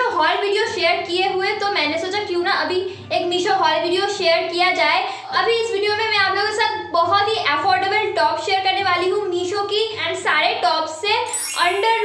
Meesho hall video share किए हुए, तो मैंने सोचा क्यों ना अभी एक मीशो हॉल वीडियो शेयर किया जाए। अभी इस वीडियो में मैं आप लोगों के साथ बहुत ही अफोर्डेबल टॉप शेयर करने वाली हूँ मीशो की, एंड सारे टॉप से अंडर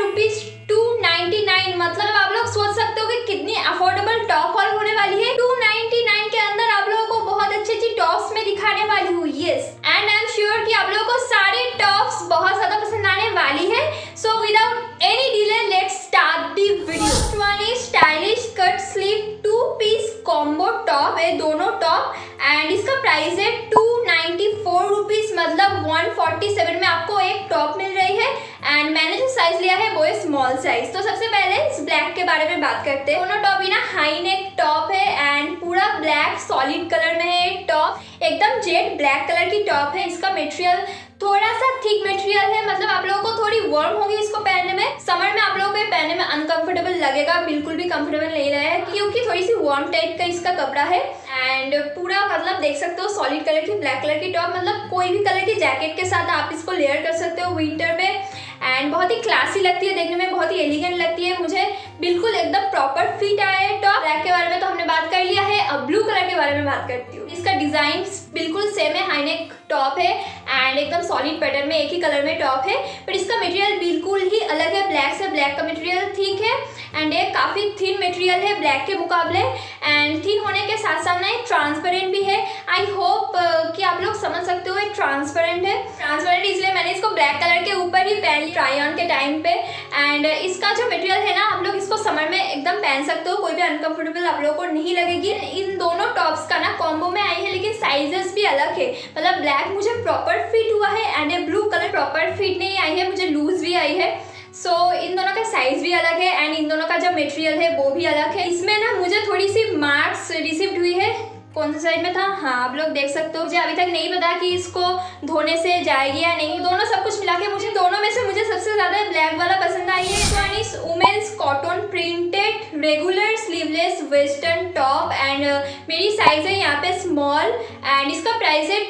₹299। मतलब आप लोग सोच सकते हो कि कितनी अफोर्डेबल टॉप हॉल होने वाली है। 299 के अंदर आप लोगों को बहुत अच्छी अच्छी टॉप्स में दिखाने वाली हूँ। Yes, and I am sure कि आप लोगों को सारे टॉप्स बहुत ज्यादा पसंद आने वाली है। So without any delay let's start the video. First one is stylish cut sleeve two piece combo top है, दोनों टॉप, एंड इसका प्राइस है ₹294। मतलब 147 में आपको एक टॉप मिल रही है, एंड मैंने जो साइज लिया है वो है स्मॉल साइज। तो सबसे पहले इस ब्लैक के बारे में बात करते हैं। दोनों टॉप ही ना हाई नेक टॉप है, एंड पूरा ब्लैक सॉलिड कलर में है। टॉप एकदम जेड ब्लैक कलर की टॉप है। इसका मटेरियल थोड़ा सा थिक मटेरियल है, मतलब आप लोगों को थोड़ी वार्म होगी इसको पहनने में। समर में आप लोगों को पहनने में अनकंफर्टेबल लगेगा, बिल्कुल भी कंफर्टेबल नहीं रहा है, क्योंकि थोड़ी सी वार्म टाइप का इसका कपड़ा है। एंड पूरा मतलब देख सकते हो सॉलिड कलर की ब्लैक कलर की टॉप, मतलब कोई भी कलर की जैकेट के साथ आप इसको लेयर कर सकते हो विंटर में, एंड बहुत ही क्लासी लगती है देखने में, बहुत ही एलिगेंट लगती है। मुझे बिल्कुल एकदम प्रॉपर फिट आया है टॉप। ब्लैक के बारे में तो हमने बात कर लिया है, अब ब्लू कलर के बारे में बात करती हूँ। इसका डिजाइन बिल्कुल सेम है, हाई नेक टॉप है, एंड एकदम सॉलिड पैटर्न में एक ही कलर में टॉप है, बट इसका मटेरियल बिल्कुल ही अलग है ब्लैक से। ब्लैक का मटेरियल थिक है, एंड ये काफी थिन मटेरियल है ब्लैक के मुकाबले, एंड थिन होने के साथ साथ ना ये ट्रांसपेरेंट भी है। आई होप कि आप लोग समझ सकते हो ये ट्रांसपेरेंट है। ट्रांसपेरेंट इसलिए मैंने इसको ब्लैक कलर के ऊपर ही पहन ली ट्राई ऑन के टाइम पे, एंड इसका जो मटेरियल है ना आप लोग इसको समर में एकदम पहन सकते हो, कोई भी अनकंफर्टेबल आप लोगों को नहीं लगेगी। इन दोनों टॉप्स का ना कॉम्बो में आई है, लेकिन साइजेस भी अलग है। मतलब ब्लैक मुझे प्रॉपर फिट हुआ है, एंड ये ब्लू कलर प्रॉपर फिट नहीं आई है, मुझे लूज भी आई है। सो इन दोनों का साइज भी अलग है, एंड इन दोनों का जो मटेरियल है वो भी अलग है। इसमें ना मुझे थोड़ी सी मार्क्स रिसीव्ड हुई है। कौन सा साइड में था, हाँ आप लोग देख सकते हो। मुझे अभी तक नहीं पता कि इसको धोने से जाएगी या नहीं। दोनों सब कुछ मिला के मुझे दोनों में से मुझे सबसे ज्यादा ब्लैक वाला पसंद आई है। इस women's cotton printed regular sleeveless western top, and मेरी साइज है यहाँ पे स्मॉल, एंड इसका प्राइस है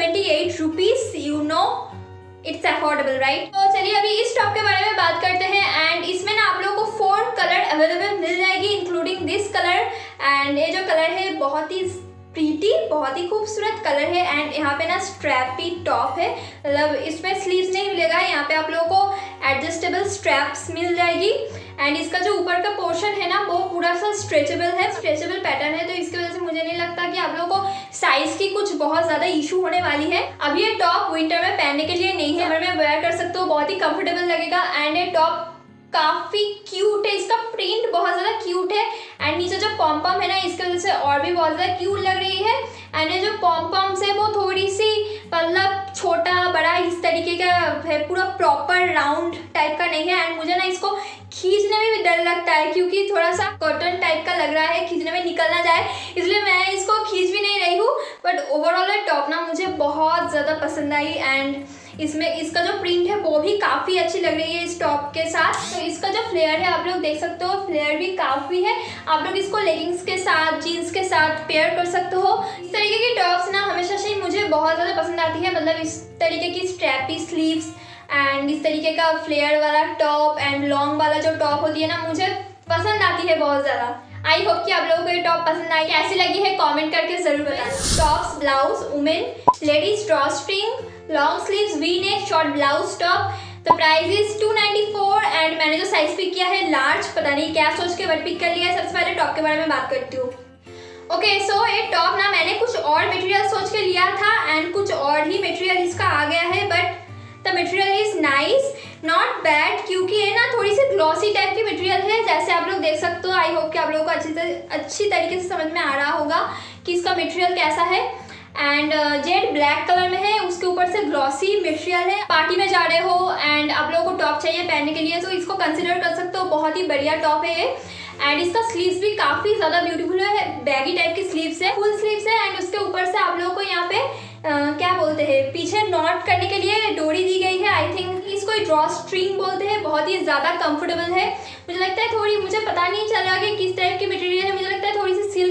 ₹278। You know it's affordable right. तो चलिए अभी इस टॉप के बारे में बात करते हैं, एंड इसमें ना आप लोगों को 4 कलर अवेलेबल मिल जाएगी इंक्लूडिंग दिस कलर। एंड ये जो कलर है बहुत ही प्रीटी, बहुत ही खूबसूरत कलर है, एंड यहाँ पे ना स्ट्रैपी टॉप है, मतलब इसमें स्लीव्स नहीं मिलेगा, यहाँ पे आप लोगों को एडजस्टेबल स्ट्रैप्स मिल जाएगी। एंड इसका जो ऊपर का पोर्शन है ना वो पूरा सा स्ट्रेचेबल है, स्ट्रेचेबल पैटर्न है, तो इसकी वजह से मुझे नहीं लगता कि आप लोगों को साइज की कुछ बहुत ज्यादा इशू होने वाली है। अब ये टॉप विंटर में पहनने के लिए नहीं है, समर में वेयर कर सकते हो, बहुत ही कंफर्टेबल लगेगा। एंड ये टॉप काफी क्यूट है, इसका प्रिंट बहुत ज्यादा क्यूट है, एंड नीचे जो पॉम पॉम है ना इसकी वजह से और भी बहुत ज्यादा क्यूट लग रही है। एंड ये जो पॉम पॉम्स है वो थोड़ी सी मतलब छोटा बड़ा इस तरीके का है, पूरा प्रॉपर राउंड टाइप का नहीं है। एंड मुझे ना इसको खींचने में भी डर लगता है, क्योंकि थोड़ा सा कॉटन टाइप का लग रहा है, खींचने में निकल ना जाए, इसलिए मैं इसको खींच भी नहीं रही हूँ। बट ओवरऑल ये टॉप ना मुझे बहुत ज़्यादा पसंद आई, एंड इसमें इसका जो प्रिंट है वो भी काफ़ी अच्छी लग रही है इस टॉप के साथ। तो इसका जो फ्लेयर है आप लोग देख सकते हो, फ्लेयर भी काफ़ी है, आप लोग इसको लेगिंग्स के साथ जीन्स के साथ पेयर कर सकते हो। इस तरीके की टॉप्स ना हमेशा से मुझे बहुत ज़्यादा पसंद आती है, मतलब इस तरीके की स्ट्रैपी स्लीव्स, एंड इस तरीके का फ्लेयर वाला टॉप, एंड लॉन्ग वाला जो टॉप होती है ना मुझे पसंद आती है बहुत ज़्यादा। आई होप कि आप लोगों को ये टॉप पसंद आई, कैसी लगी है कमेंट करके जरूर बताना। Tops blouse women ladies drawstring long sleeves V neck short blouse top. The price is $294, and मैंने जो साइज पिक किया है लार्ज, पता नहीं क्या सोच के बट पिक कर लिया है। सबसे पहले टॉप के बारे में बात करती हूँ। ओके सो ये टॉप ना मैंने कुछ और मटेरियल सोच के लिया था, एंड कुछ और ही मटेरियल इसका आ गया है, but the material is nice not bad, क्योंकि ये ना थोड़ी सी ग्लॉसी टाइप की मटेरियल है, जैसे आप लोग देख सकते हो। आई होप कि आप लोगों को अच्छी तरीके से समझ में आ रहा होगा कि इसका मटेरियल कैसा है। एंड जेड ब्लैक कलर में है, उसके ऊपर से ग्लॉसी मटेरियल है। पार्टी में जा रहे हो एंड आप लोगों को टॉप चाहिए पहनने के लिए, तो इसको कंसिडर कर सकते हो, बहुत ही बढ़िया टॉप है ये। एंड इसका स्लीव्स भी काफ़ी ज़्यादा ब्यूटीफुल है, बैगी टाइप की स्लीव्स है, फुल स्लीव्स है, एंड उसके ऊपर से आप लोगों को यहाँ पे क्या बोलते हैं, पीछे नॉट करने के लिए डोरी दी गई है। आई थिंक इसको ड्रॉ स्ट्रिंग बोलते हैं, बहुत ही ज़्यादा कंफर्टेबल है। मुझे लगता है थोड़ी, मुझे पता नहीं चल रहा कि किस टाइप की मटेरियल है, मुझे लगता है थोड़ी सी सिल्क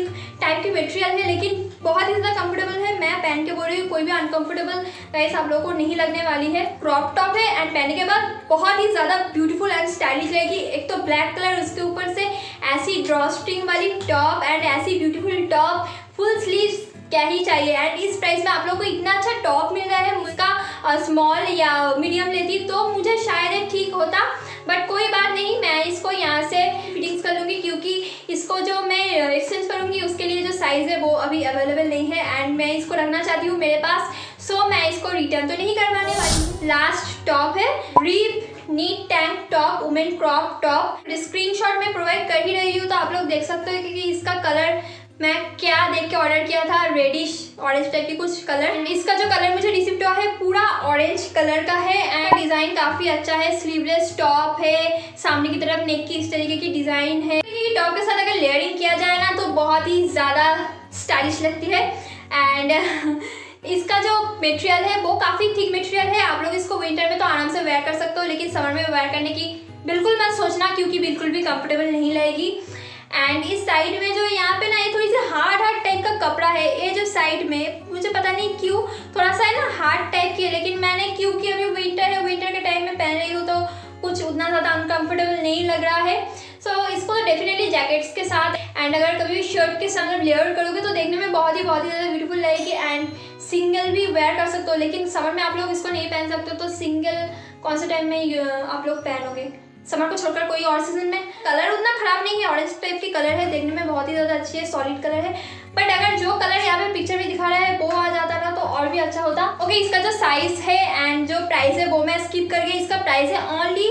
टाइप की मटेरियल है, लेकिन बहुत ही ज़्यादा कंफर्टेबल है। मैं पहन के बोल रही हूँ, कोई भी अनकंफर्टेबल गाइस आप लोगों को नहीं लगने वाली है। क्रॉप टॉप है एंड पहनने के बाद बहुत ही ज़्यादा ब्यूटीफुल एंड स्टाइलिश रहेगी। एक तो ब्लैक कलर, उसके ऊपर से ऐसी ड्रॉ स्ट्रिंग वाली टॉप एंड ऐसी ब्यूटीफुल टॉप, फुल स्लीव्स, क्या ही चाहिए। एंड इस प्राइस में आप लोग को इतना अच्छा टॉप मिल रहा है। उसका स्मॉल या मीडियम लेती तो मुझे शायद ठीक होता, बट कोई बात नहीं, मैं इसको यहाँ से फिटिंग्स कर लूँगी, क्योंकि इसको जो मैं एक्सचेंज करूँगी उसके लिए जो साइज़ है वो अभी अवेलेबल नहीं है एंड मैं इसको रखना चाहती हूँ मेरे पास, सो मैं इसको रिटर्न तो नहीं करवाने वाली। लास्ट टॉप है brief neat tank top, women crop top. Screenshot में प्रोवाइड कर ही रही हूँ, तो आप लोग देख सकते हो कि इसका कलर मैं क्या देख के ऑर्डर किया था, रेडिश ऑरेंज टाइप की कुछ कलर। इसका जो कलर मुझे रिसीव हुआ है पूरा ऑरेंज कलर का है एंड डिज़ाइन काफ़ी अच्छा है। स्लीवलेस टॉप है, सामने की तरफ नेक की इस तरीके की डिज़ाइन है। टॉप के साथ अगर लेयरिंग किया जाए ना तो बहुत ही ज़्यादा स्टाइलिश लगती है। एंड इसका जो मटेरियल है वो काफ़ी थिक मटेरियल है। आप लोग इसको विंटर में तो आराम से वेयर कर सकते हो, लेकिन समर में वेयर करने की बिल्कुल मत सोचना, क्योंकि बिल्कुल भी कंफर्टेबल नहीं रहेगी। एंड इस साइड में जो यहाँ पे ना ये थोड़ी सी हार्ड टाइप का कपड़ा है। ये जो साइड में मुझे पता नहीं क्यों थोड़ा सा है ना हार्ड टाइप की है, लेकिन मैंने क्योंकि अभी विंटर है, विंटर के टाइम में पहन रही हूँ तो कुछ उतना ज़्यादा अनकंफर्टेबल नहीं लग रहा है। सो इसको तो डेफिनेटली जैकेट्स के साथ एंड अगर कभी भी शर्ट के साथ लेयर करोगे तो देखने में बहुत ही ज़्यादा ब्यूटीफुल लगेगी। एंड सिंगल भी वेयर कर सकते हो, लेकिन समर में आप लोग इसको नहीं पहन सकते, तो सिंगल कौन से टाइम में आप लोग पहनोगे, समर को छोड़कर कोई और सीजन में। कलर उतना खराब नहीं है, ऑरेंज टाइप की कलर है, देखने में बहुत ही ज़्यादा अच्छी है, सॉलिड कलर है। बट अगर जो कलर यहाँ पे पिक्चर में दिखा रहा है वो आ जाता ना तो और भी अच्छा होता। ओके, इसका जो साइज है एंड जो प्राइस है वो मैं स्किप कर गई। इसका प्राइस है ओनली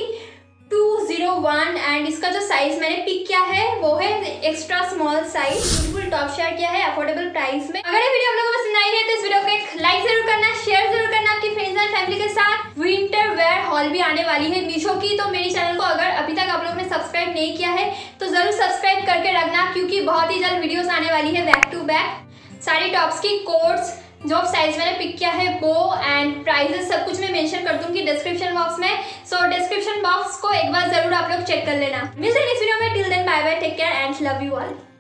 201 एंड इसका जो साइज मैंने पिक किया है वो है एक्स्ट्रा स्मॉल साइज। बिल्कुल टॉप शेयर किया है अफोर्डेबल प्राइस में। अगर ये वीडियो आप लोगों को पसंद आई है तो इस वीडियो को एक लाइक जरूर करना, शेयर जरूर करना आपकी फ्रेंड्स एंड फैमिली के साथ। विंटर वेयर हॉल भी आने वाली है मीशो की, तो मेरे चैनल को अगर अभी तक आप लोगों ने सब्सक्राइब नहीं किया है तो जरूर सब्सक्राइब करके रखना, क्योंकि बहुत ही जल्द वीडियोस आने वाली है बैक टू बैक। सारी टॉप्स की कोड्स, जो साइज मैंने पिक किया है वो एंड प्राइसेस सब कुछ मैं मेंशन कर दूंगी डिस्क्रिप्शन बॉक्स में। सो डिस्क्रिप्शन बॉक्स को एक बार जरूर आप लोग चेक कर लेना। मिलते हैं नेक्स्ट वीडियो में। Till then bye bye, take care and love you all.